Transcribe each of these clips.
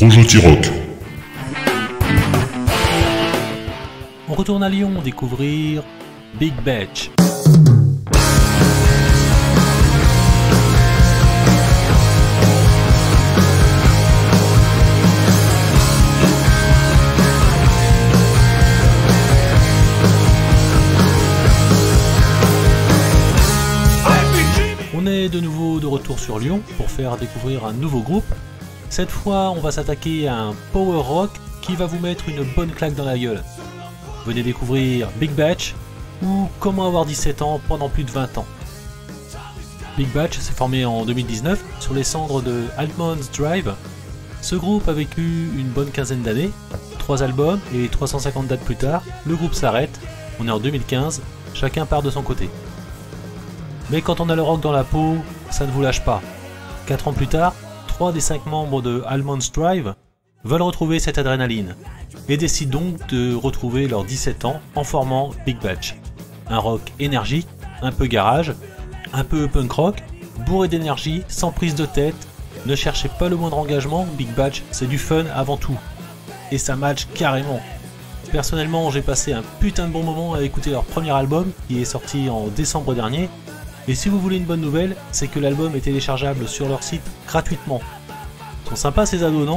Projet T-Rock. On retourne à Lyon découvrir Big Batch. On est de nouveau de retour sur Lyon pour faire découvrir un nouveau groupe. Cette fois, on va s'attaquer à un power rock qui va vous mettre une bonne claque dans la gueule. Venez découvrir Big Batch ou Comment avoir 17 ans pendant plus de 20 ans. Big Batch s'est formé en 2019 sur les cendres de Almond Drive. Ce groupe a vécu une bonne quinzaine d'années, 3 albums et 350 dates plus tard, le groupe s'arrête, on est en 2015, chacun part de son côté. Mais quand on a le rock dans la peau, ça ne vous lâche pas. 4 ans plus tard, 3 des 5 membres de Almond Drive veulent retrouver cette adrénaline et décident donc de retrouver leurs 17 ans en formant Big Batch. Un rock énergique, un peu garage, un peu punk rock, bourré d'énergie, sans prise de tête. Ne cherchez pas le moindre engagement, Big Batch c'est du fun avant tout. Et ça match carrément. Personnellement j'ai passé un putain de bon moment à écouter leur premier album qui est sorti en décembre dernier. Et si vous voulez une bonne nouvelle, c'est que l'album est téléchargeable sur leur site gratuitement. Ils sont sympas ces ados, non ?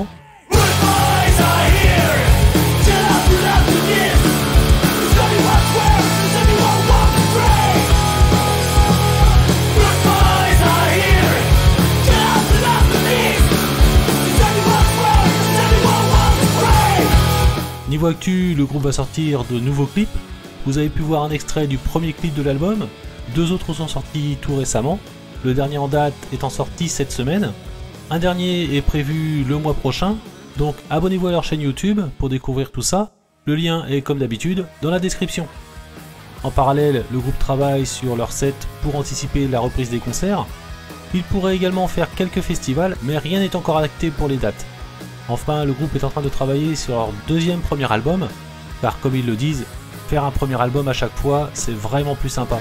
Niveau actu, le groupe va sortir de nouveaux clips. Vous avez pu voir un extrait du premier clip de l'album. 2 autres sont sortis tout récemment. Le dernier en date étant sorti cette semaine. Un dernier est prévu le mois prochain. Donc abonnez-vous à leur chaîne YouTube pour découvrir tout ça. Le lien est comme d'habitude dans la description. En parallèle, le groupe travaille sur leur set pour anticiper la reprise des concerts. Il pourrait également faire quelques festivals, mais rien n'est encore acté pour les dates. Enfin, le groupe est en train de travailler sur leur deuxième premier album, car comme ils le disent, faire un premier album à chaque fois, c'est vraiment plus sympa.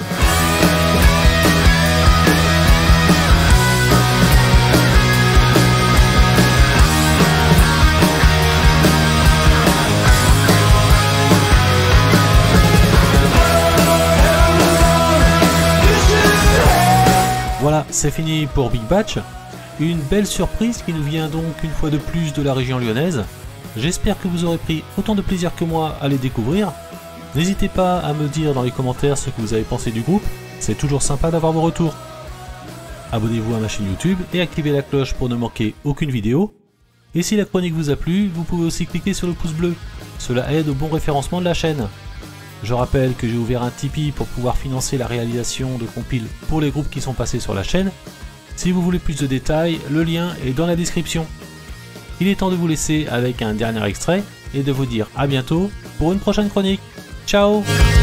Voilà, c'est fini pour Big Batch. Une belle surprise qui nous vient donc une fois de plus de la région lyonnaise. J'espère que vous aurez pris autant de plaisir que moi à les découvrir. N'hésitez pas à me dire dans les commentaires ce que vous avez pensé du groupe, c'est toujours sympa d'avoir vos retours. Abonnez-vous à ma chaîne YouTube et activez la cloche pour ne manquer aucune vidéo. Et si la chronique vous a plu, vous pouvez aussi cliquer sur le pouce bleu, cela aide au bon référencement de la chaîne. Je rappelle que j'ai ouvert un Tipeee pour pouvoir financer la réalisation de compiles pour les groupes qui sont passés sur la chaîne. Si vous voulez plus de détails, le lien est dans la description. Il est temps de vous laisser avec un dernier extrait et de vous dire à bientôt pour une prochaine chronique. Ciao!